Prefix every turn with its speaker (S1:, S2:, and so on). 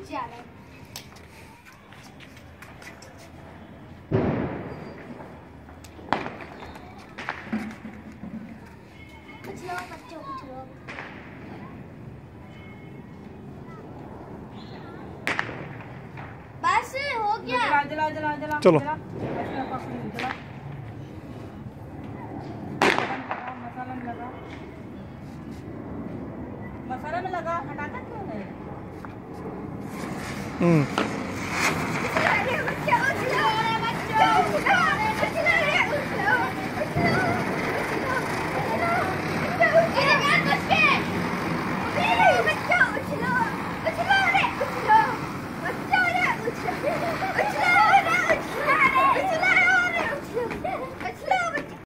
S1: ज्यादा कुछ लोग बच्चों कुछ लोग बस हो गया।
S2: जला जला जला
S3: चलो।
S2: जला मसाला में लगा, मसाला में लगा, हटाता क्यों है?